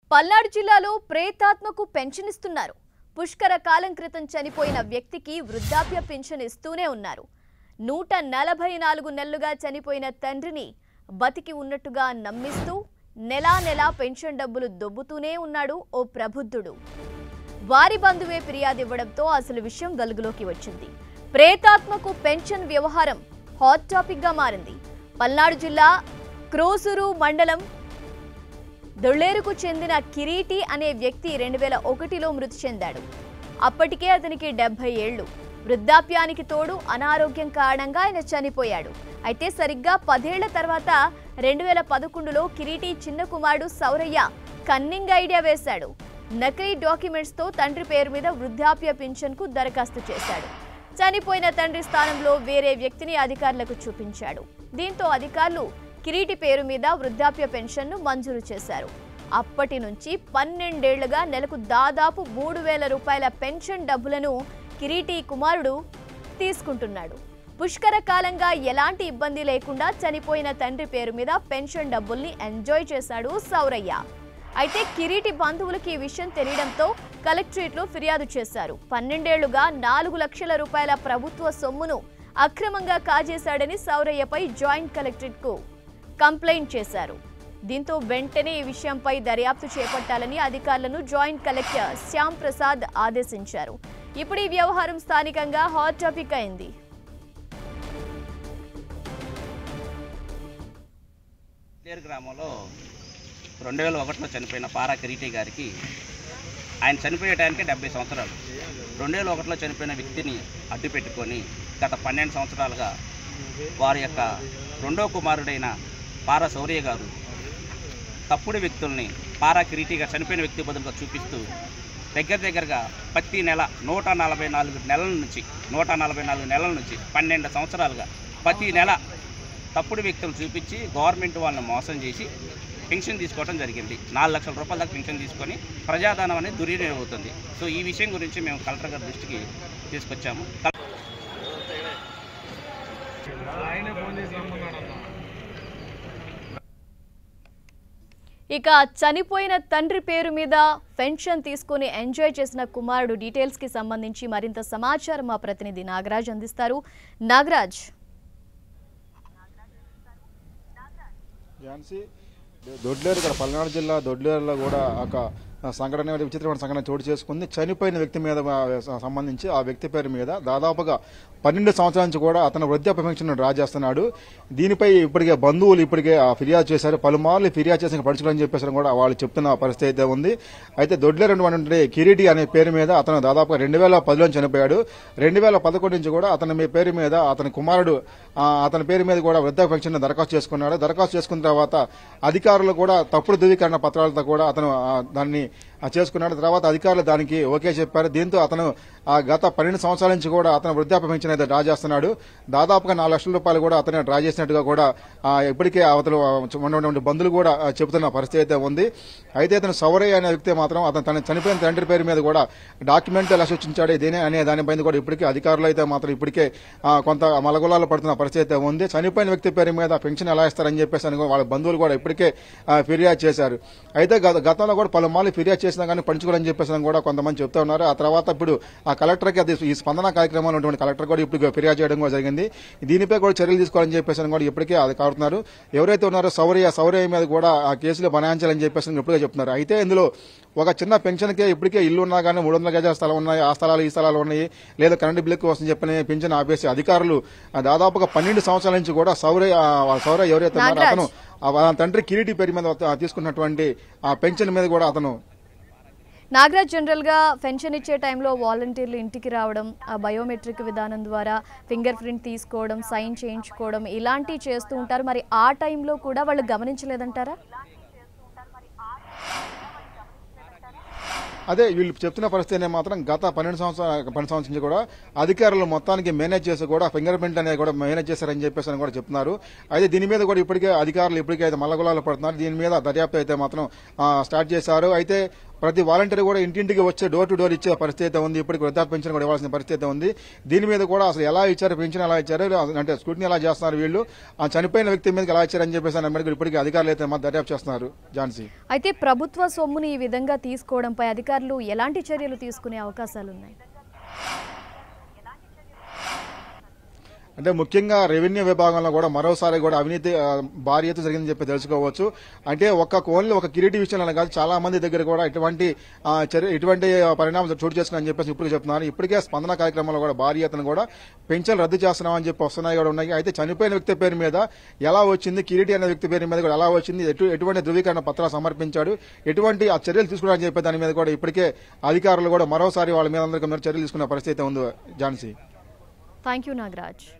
పల్నాడు జిల్లాలో ప్రేతాత్మకు పెన్షన్ ఇస్తున్నారు. పుష్కర కాలం క్రితం చనిపోయిన వ్యక్తికి వృద్ధాప్య పెన్షన్ ఇస్తూనే ఉన్నారు. 144 నెలలుగా చనిపోయిన తండ్రిని బతికి ఉన్నట్టుగా నమ్మిస్తూ నెలా నెలా పెన్షన్ డబ్బులు దొబ్బుతూనే ఉన్నాడు ఓ ప్రబుద్ధుడు. వారి బంధువే ఫిర్యాదు ఇవ్వడంతో అసలు విషయం వెలుగులోకి వచ్చింది. ప్రేతాత్మకు పెన్షన్ వ్యవహారం హాట్ టాపిక్ గా మారింది. పల్నాడు జిల్లా క్రోసూరు మండలం దొళ్ళేరుకు చెందిన కిరీటి అనే వ్యక్తి 2001లో మృతి చెందాడు. అప్పటికే అతనికి 70 ఏళ్లు. వృద్ధాప్యానికి తోడు అనారోగ్యం కారణంగా ఆయన చనిపోయాడు. అయితే సరిగ్గా 10 ఏళ్ల తర్వాత 2011లో కిరీటి చిన్న కుమారుడు సౌరయ్య కన్నింగ్ ఐడియా వేశాడు. నకిలీ డాక్యుమెంట్స్ తో తండ్రి పేరు మీద వృద్ధాప్య పెన్షన్ కు దరఖాస్తు చేశాడు. చనిపోయిన తండ్రి స్థానంలో వేరే వ్యక్తిని అధికారులకు చూపించాడు. దీంతో అధికారులు కిరీటి పేరు మీద వృద్ధాప్య పెన్షన్ ను మంజూరు చేశారు. అప్పటి నుంచి 12 ఏళ్లుగా నెలకు దాదాపు 3000 రూపాయల పెన్షన్ డబ్బులను కిరీటి కుమారుడు తీసుకుంటున్నాడు. పుష్కర కాలంగా ఎలాంటి ఇబ్బంది లేకుండా చనిపోయిన తండ్రి పేరు మీద పెన్షన్ డబ్బుల్ని ఎంజాయ్ చేశాడు సౌరయ్య. అయితే కిరీటి బంధువులకు ఈ విషయం తెలియడంతో కలెక్టరేట్లో ఫిర్యాదు చేశారు. 12 ఏళ్లుగా 4 లక్షల రూపాయల ప్రభుత్వ సొమ్మును అక్రమంగా కాజేశాడని సౌరయ్యపై జాయింట్ కలెక్టరేట్ కు కంప్లైంట్ చేశారు. దీంతో వెంటనే ఈ విషయంపై దర్యాప్తు చేపట్టాలని అధికారులను జాయింట్ కలెక్టర్ శ్యామ్ ప్రసాద్ ఆదేశించారు. ఇప్పుడు ఈ వ్యవహారం స్థానికంగా హాట్ టాపిక్ అయింది. గ్రామంలో 2001లో చనిపోయిన పారా కిరీటి గారికి ఆయన చనిపోయే టైంకి 70 సంవత్సరాలు. 2001లో చనిపోయిన వ్యక్తిని అడ్డు పెట్టుకొని గత 12 సంవత్సరాలుగా వారి యొక్క రెండో కుమారుడైన పారా శౌర్య గారు తప్పుడు వ్యక్తుల్ని పారా కిరీటిగా చనిపోయిన వ్యక్తి బదులుగా చూపిస్తూ దగ్గరగా ప్రతి నెల 144 నెలల నుంచి 12 సంవత్సరాలుగా ప్రతి నెల తప్పుడు వ్యక్తులు చూపించి గవర్నమెంట్ వాళ్ళని మోసం చేసి పెన్షన్ తీసుకోవడం జరిగింది. 4 లక్షల రూపాయల దాకా పెన్షన్ తీసుకొని ప్రజాధనం అనేది దుర్వినియోగం అవుతుంది. సో ఈ విషయం గురించి మేము కలెక్టర్ గారి దృష్టికి తీసుకొచ్చాము. ఇక చనిపోయిన తండ్రి పేరు మీద పెన్షన్ తీసుకుని ఎంజాయ్ చేసిన కుమారుడు డీటెయిల్స్ కి సంబంధించి మరింత సమాచారం మా ప్రతినిధి నాగరాజ్ అందిస్తారు. నాగరాజ్, దొడ్లేరు ఇక్కడ పల్నాడు జిల్లా దొడ్లేరులో కూడా ఒక సంఘటన, విచిత్రమైన సంఘటన చోటు చేసుకుంది. చనిపోయిన వ్యక్తి మీద సంబంధించి ఆ వ్యక్తి పేరు మీద దాదాపుగా 12 సంవత్సరాల నుంచి కూడా అతను వృద్ధాప్య పెన్షన్ డ్రా చేస్తున్నాడు. దీనిపై ఇప్పటికే బంధువులు ఫిర్యాదు చేశారు. పలుమార్లు ఫిర్యాదు చేసిన పడుచుకోవాలని చెప్పేసి కూడా వాళ్ళు చెప్తున్న పరిస్థితి అయితే ఉంది. అయితే దొడ్లేరు కిరీటి అనే పేరు మీద అతను దాదాపుగా 2010లో చనిపోయాడు. 2011 నుంచి కూడా అతని పేరు మీద అతని కుమారుడు అతని పేరు మీద కూడా వృద్ధాప్య పెన్షన్ దరఖాస్తు చేసుకున్నాడు. దరఖాస్తు చేసుకున్న తర్వాత అధికారులు కూడా తప్పుడు ధృవీకరణ పత్రాలతో కూడా అతను దాన్ని చేసుకున్నాడు. తర్వాత అధికారులు దానికి ఓకే చెప్పారు. దీంతో అతను గత 12 సంవత్సరాల నుంచి కూడా అతను వృద్ధాప్య పెన్షన్ అయితే డ్రా చేస్తున్నాడు. దాదాపుగా 4 లక్షల రూపాయలు కూడా అతను డ్రా చేసినట్టుగా కూడా ఇప్పటికే అవతలు ఉన్నటువంటి బంధువులు కూడా చెబుతున్న పరిస్థితి అయితే ఉంది. అయితే అతను సౌరయ్య అనే వ్యక్తి మాత్రం అతను తన చనిపోయిన తండ్రి పేరు మీద కూడా డాక్యుమెంట్ ఎలా సూచించాడు అనే దానిపైన కూడా ఇప్పటికే అధికారులు అయితే మాత్రం ఇప్పటికే కొంత మలగులాలు పడుతున్న పరిస్థితి అయితే ఉంది. చనిపోయిన వ్యక్తి పేరు మీద పెన్షన్ ఎలా ఇస్తారని చెప్పేసి వాళ్ళ బంధువులు కూడా ఇప్పటికే ఫిర్యాదు చేశారు. అయితే గతంలో కూడా పలుమార్లు ఫిర్యాదు చేసినా కానీ పంచుకోవాలని చెప్పేసి కూడా కొంతమంది చెప్తా ఉన్నారు. ఆ తర్వాత ఇప్పుడు ఆ కలెక్టర్కి అది ఈ స్పందన కార్యక్రమంలో ఉన్నటువంటి కలెక్టర్ కూడా ఇప్పుడు ఫిర్యాదు చేయడం కూడా జరిగింది. దీనిపై కూడా చర్యలు తీసుకోవాలని చెప్పేసి కూడా ఇప్పటికే అది కారుతున్నారు. ఎవరైతే ఉన్నారో సౌరయ్య మీద కూడా ఆ కేసులో బనాయించాలని చెప్పేసి ఇప్పటికే చెప్తున్నారు. అయితే ఇందులో ఒక చిన్న పెన్షన్కే ఇప్పటికే ఇల్లు ఉన్నా కానీ 300 గజాల స్థలం ఉన్నాయి, ఆ స్థలాలు ఈ స్థలాలు ఉన్నాయి, లేదా కరెంటు బిల్లు కోసం చెప్పిన పెన్షన్ ఆపేసి అధికారులు దాదాపుగా 12 సంవత్సరాల నుంచి కూడా సౌరయ్య ఎవరైతే ఉన్నారో అతను తండ్రి కిరీటి పేరు మీద తీసుకున్నటువంటి ఆ పెన్షన్ మీద కూడా అతను నాగరాజ్, జనరల్ గా పెన్షన్ ఇచ్చే టైంలో వాలంటీర్లు ఇంటికి రావడం, ఆ బయోమెట్రిక్ విధానం ద్వారా ఫింగర్ ప్రింట్ తీసుకోవడం, సైన్ చేయించుకోవడం ఇలాంటివి చేస్తూ ఉంటారు. మరి ఆ టైంలో కూడా వాళ్ళు గమనించలేదంటారా? అదే వీళ్ళు చెప్తున్న పరిస్థితి మాత్రం గత 12 సంవత్సరాల నుంచి కూడా అధికారులు మొత్తానికి మేనేజ్ చేసి కూడా ఫింగర్ ప్రింట్ అనేది కూడా మేనేజ్ చేశారని చెప్పేసి కూడా చెప్తున్నారు. అయితే దీని మీద కూడా అధికారులు ఇప్పటికే అయితే మల్లగులాలు పడుతున్నారు. దీని మీద దర్యాప్తు అయితే మాత్రం స్టార్ట్ చేశారు. అయితే ప్రతి వాలంటీర్ కూడా ఇంటింటికి వచ్చే డోర్ టు డోర్ ఇచ్చే పరిస్థితి ఉంది. ఇప్పటికి వృద్ధాప్య పెన్షన్ కూడా ఇవ్వాల్సిన పరిస్థితి ఉంది. దీని మీద కూడా అసలు ఎలా ఇచ్చారు, పెన్షన్ ఎలా ఇచ్చారు, అంటే స్క్రూటినీ ఎలా చేస్తున్నారు వీళ్ళు, ఆ చనిపోయిన వ్యక్తి మీదకి ఎలా ఇచ్చారని చెప్పేసి అన్నమాట ఇప్పటికీ అధికారులు అయితే దర్యాప్తు చేస్తున్నారు. ఝాన్సీ, అయితే ప్రభుత్వ సొమ్ముని ఈ విధంగా తీసుకోవడంపై అధికారులు ఎలాంటి చర్యలు తీసుకునే అవకాశాలు ఉన్నాయి? అంటే ముఖ్యంగా రెవెన్యూ విభాగంలో కూడా మరోసారి కూడా అవినీతి భారీ ఎత్తు జరిగిందని చెప్పి తెలుసుకోవచ్చు. అంటే ఓన్లీ ఒక కిరీటి విషయంలో కాదు, చాలా మంది దగ్గర కూడా ఇటువంటి పరిణామాలు చోటు చేసుకుని చెప్పేసి ఇప్పుడు చెప్తున్నారు. ఇప్పటికే స్పందన కార్యక్రమంలో కూడా భారీ ఎత్తున కూడా పెన్షన్లు రద్దు చేస్తున్నామని చెప్పి వస్తున్నాయి కూడా ఉన్నాయి. అయితే చనిపోయిన వ్యక్తి పేరు మీద ఎలా వచ్చింది, కిరీటి అనే వ్యక్తి పేరు మీద కూడా ఎలా వచ్చింది, ఎటువంటి ధృవీకరణ పత్రాలు సమర్పించాడు, ఎటువంటి ఆ చర్యలు తీసుకున్నారని చెప్పి దాని మీద కూడా ఇప్పటికే అధికారులు కూడా మరోసారి వాళ్ళ మీద అందరికీ చర్యలు తీసుకున్న పరిస్థితి ఉంది. Jhansi, thank you Nagaraj.